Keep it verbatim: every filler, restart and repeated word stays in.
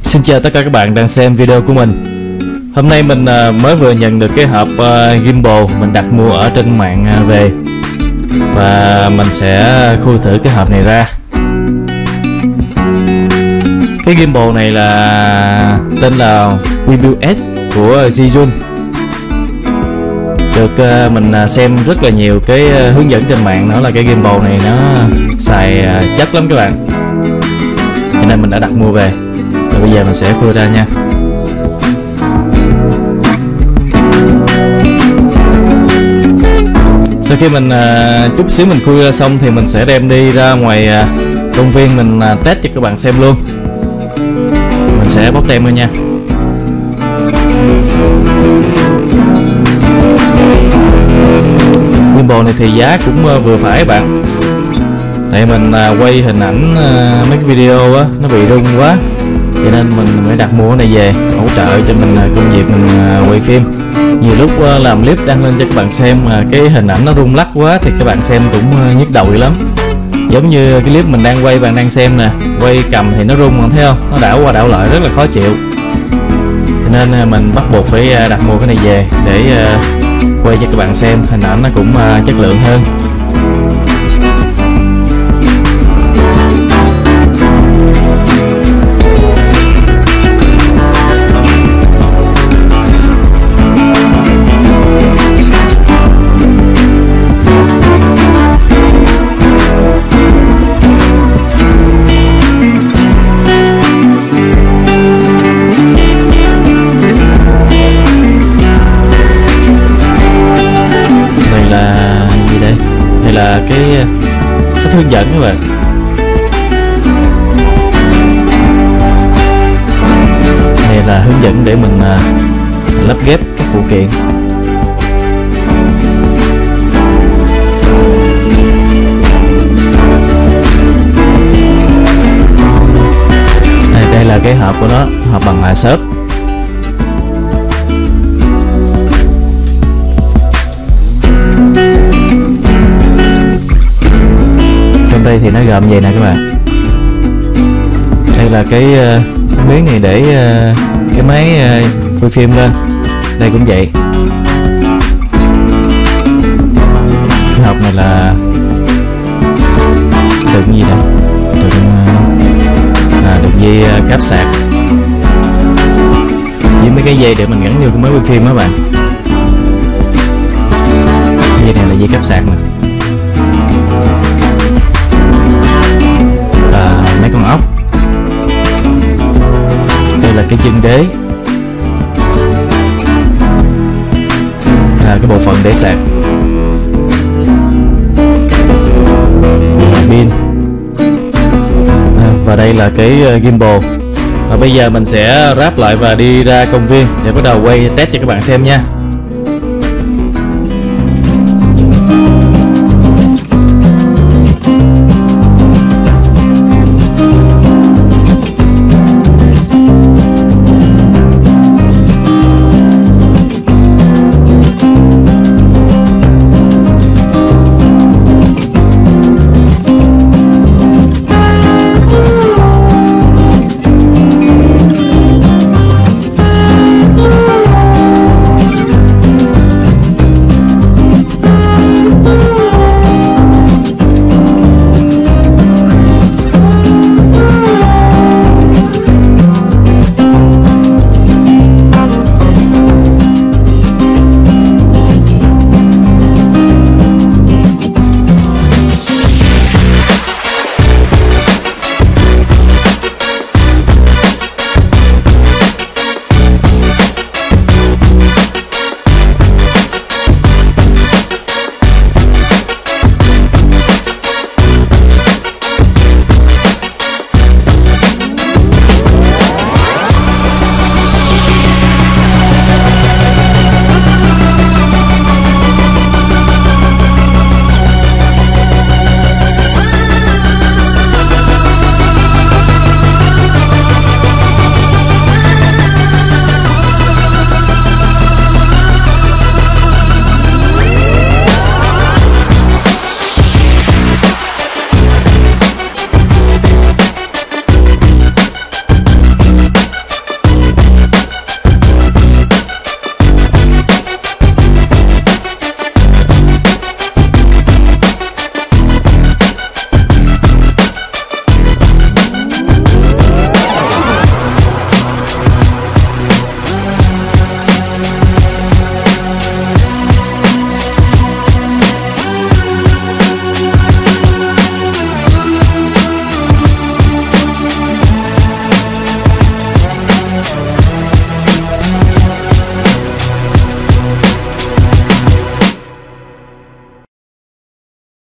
Xin chào tất cả các bạn đang xem video của mình. Hôm nay mình mới vừa nhận được cái hộp gimbal mình đặt mua ở trên mạng về, và mình sẽ khui thử cái hộp này ra. Cái gimbal này là tên là Webuild S của Zhiyun. Được mình xem rất là nhiều cái hướng dẫn trên mạng, đó là cái gimbal này nó xài chất lắm các bạn, cho nên mình đã đặt mua về. Và bây giờ mình sẽ khui ra nha. Sau khi mình uh, chút xíu mình khui ra xong thì mình sẽ đem đi ra ngoài uh, công viên mình uh, test cho các bạn xem luôn. Mình sẽ bóc tem ra nha. Gimbal này thì giá cũng uh, vừa phải các bạn. Tại mình uh, quay hình ảnh uh, mấy cái video á, nó bị rung quá, cho nên mình mới đặt mua cái này về hỗ trợ cho mình công việc mình quay phim. Nhiều lúc làm clip đăng lên cho các bạn xem mà cái hình ảnh nó rung lắc quá thì các bạn xem cũng nhức đầu lắm. Giống như cái clip mình đang quay, bạn đang xem nè, quay cầm thì nó rung, bạn thấy không, nó đảo qua đảo lại rất là khó chịu. Cho nên mình bắt buộc phải đặt mua cái này về để quay cho các bạn xem, hình ảnh nó cũng chất lượng hơn. Là cái sách hướng dẫn các bạn. Này là hướng dẫn để mình uh, lắp ghép các phụ kiện. Đây, đây là cái hộp của nó, hộp bằng mạ xốp. Đây thì nó gồm vậy nè các bạn. Đây là cái uh, miếng này để uh, cái máy uh, quay phim lên. Đây cũng vậy. Cái hộp này là đựng gì nè, đựng uh, à, đựng dây uh, cáp sạc với mấy cái dây để mình gắn vô cái máy quay phim đó bạn. Dây này là dây cáp sạc nè, mấy con ốc. Đây là cái chân đế, là cái bộ phận để sạc, pin. À, và đây là cái gimbal. Và bây giờ mình sẽ ráp lại và đi ra công viên để bắt đầu quay test cho các bạn xem nha.